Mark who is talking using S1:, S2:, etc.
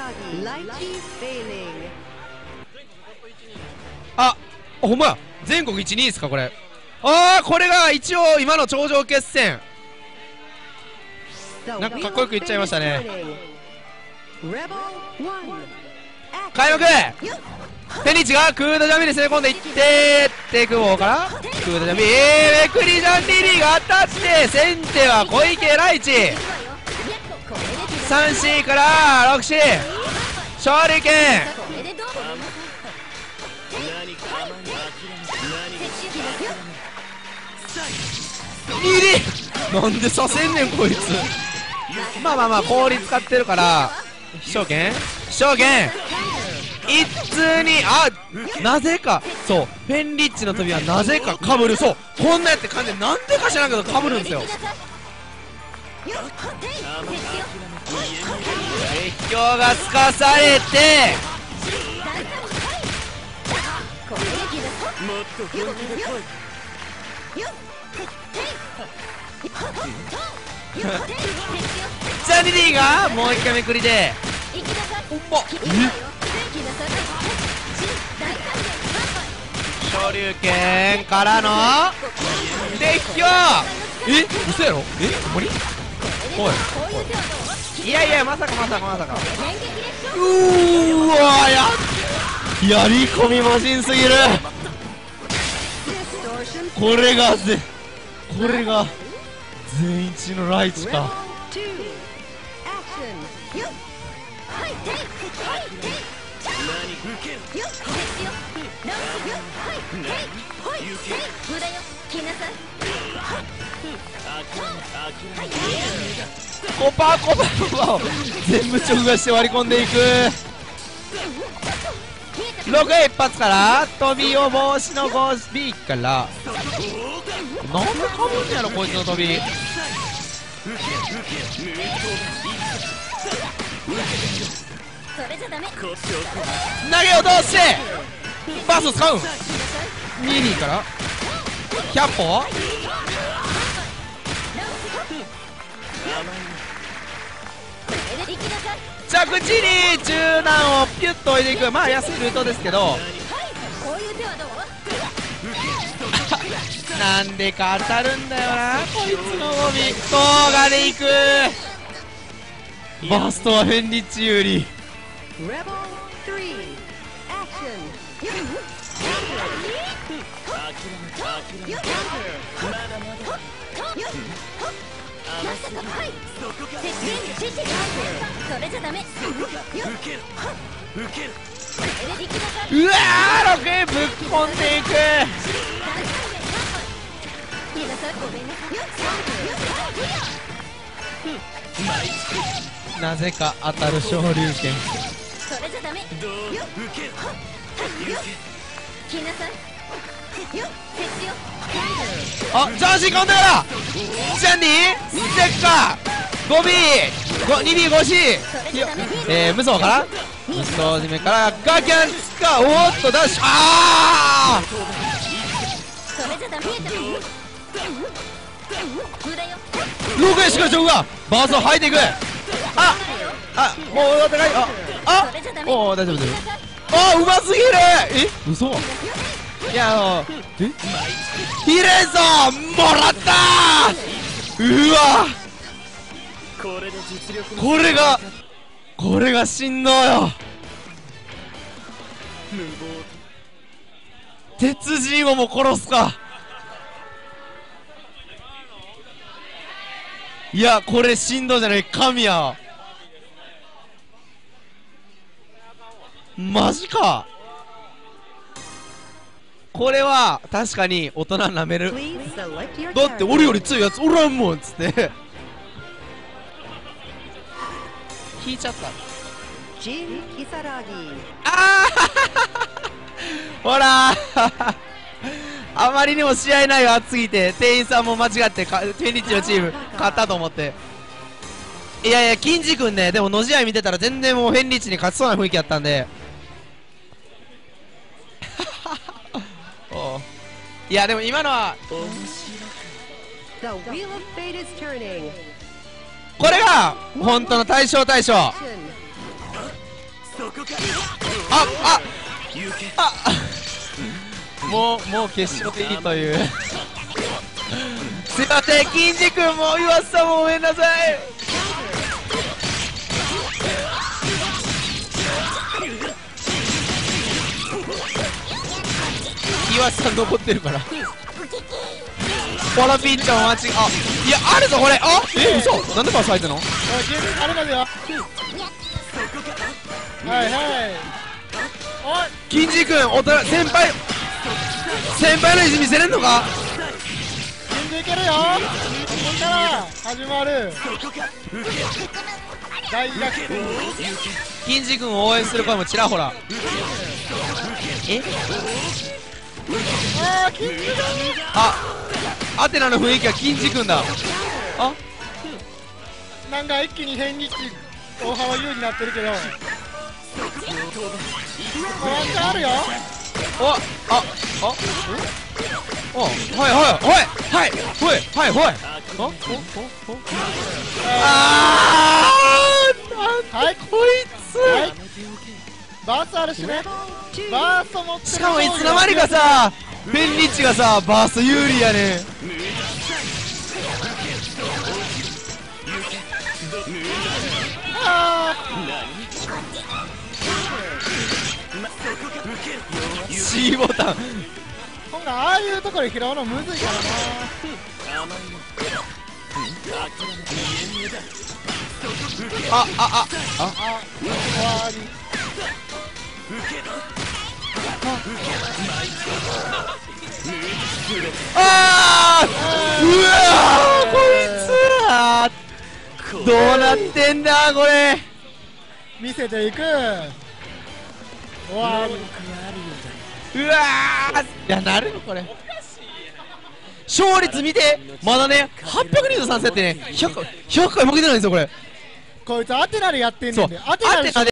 S1: あ、ほんまや。全国1、2ですかこれ。ああ、これが一応今の頂上決戦。なんかかっこよく言っちゃいましたね。開幕。テニチがクーダジャミに攻め込んでいってテクボーからクーダジャミめくりジャンリリーが当たって先手は小池ライチ 3C から 6C 勝利権リリなんでさせんねんこいつ。まあまあまあ氷使ってるから飛翔剣一通になぜかそうフェンリッチの飛びはなぜかかぶる。そうこんなやって感じでなんでか知らんけどかぶるんですよ。熱狂がつかされてジャニリーがもう一回めくりでおっ昇竜拳からの熱狂嘘やろほんまにおいいやまさかうーわやり込みマシンすぎる。これが全一のライチか。コパを全部直がして割り込んでいく。6一発から飛びを帽子の 5B からなんでかぶんねやろこいつの飛び。投げ落としてバースを使うん。22から100歩着地に中段をピュッと置いていく。まあ安いルートですけどなんでか当たるんだよなこいつのゴミ。動画でいく。バーストはフェンリッチ有利。うわー6ぶっ込んでいく。なぜか当たる昇竜拳。ジャンシーカウンターだ。ジャンディステッカー 5B2B5C 無双から無双締めからガキャンツカおっとダッシュ6円しかしょうがバースを吐いていく。もうお互いお大丈夫うますぎる。嘘。いやヒレゾンもらったー。うわこれが振動よ。鉄人をも殺すか。いやこれ振動じゃない神や。マジか。これは確かに大人なめる。だって俺より強いやつおらんもんっつって引いちゃった。ほらあまりにも試合内容熱すぎて店員さんも間違ってフェンリッチのチーム勝ったと思って。いや金次君ねでもの試合見てたら全然もうフェンリッチに勝ちそうな雰囲気やったんでいやでも今のはこれが本当の大将もう決勝でいいというすいません、金次君も岩瀬さんもごめんなさい。岩瀬さん残ってるからポラピンちゃんは間違い、いやあるぞこれ。嘘、なんでバス入ってんの。
S2: あれまでよ。はいはい。
S1: 金次君おと先輩の意地見せれんのか。
S2: 金次いけるよ。ここから始まる大逆転。
S1: 金次君を応援する声もちらほら。
S2: 金次君。
S1: アテナの雰囲気は金次君だ。
S2: なんか一気に変日大幅優になってるけどワンチャンあるよ。はい
S1: こいつ、
S2: バースあるしね。バースを持ってる。
S1: しかもいつの間にかさベンリッチがさバース有利やねん。C ボタン
S2: ほんがああいうところで拾うのむずいからな。
S1: うわーこいつどうなってんだこれ。
S2: 見せていく。うわ
S1: ーいやなるのこれ。勝率見てまだね823戦ってね100回負けてないんですよこれ。
S2: こいつアテナでやってんねんで。
S1: アテナで